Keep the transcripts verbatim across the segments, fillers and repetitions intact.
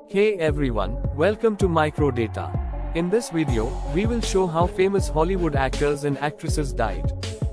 Hey everyone, welcome to Microdata. In this video, we will show how famous Hollywood actors and actresses died.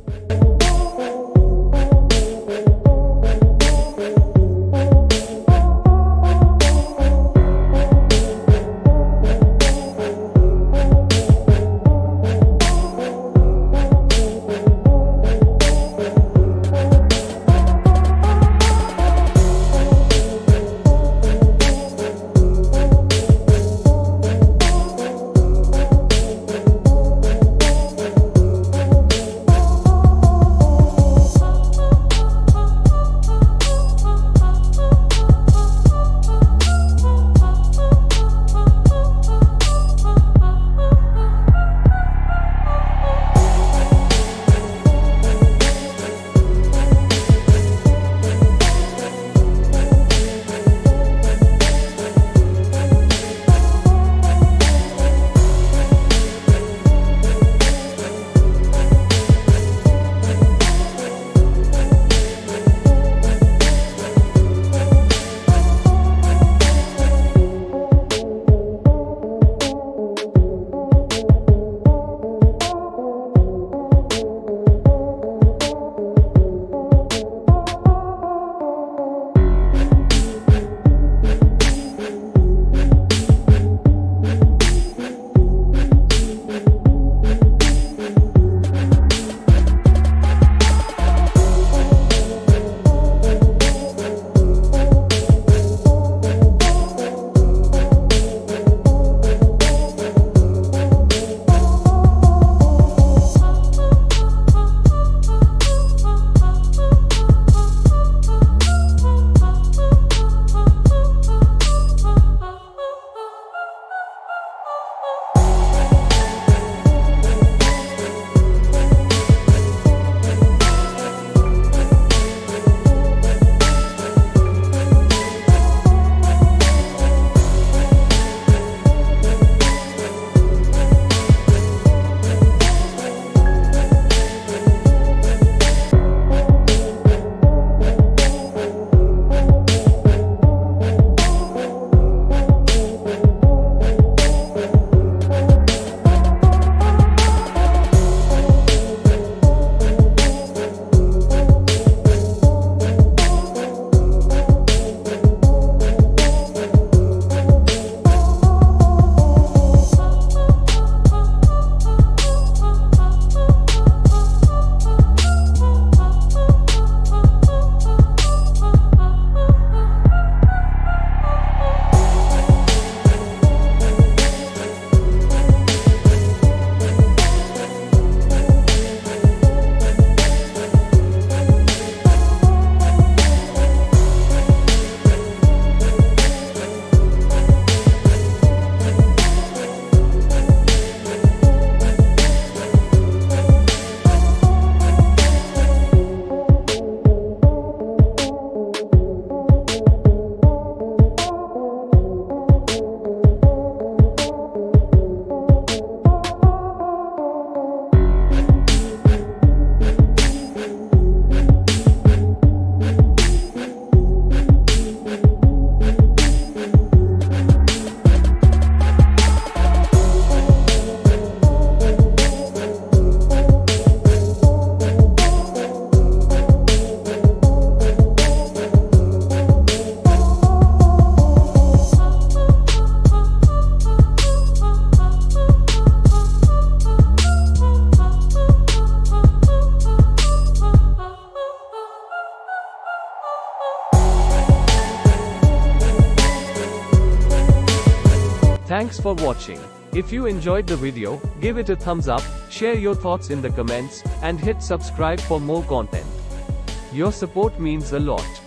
Thanks for watching. If you enjoyed the video, give it a thumbs up, share your thoughts in the comments, and hit subscribe for more content. Your support means a lot.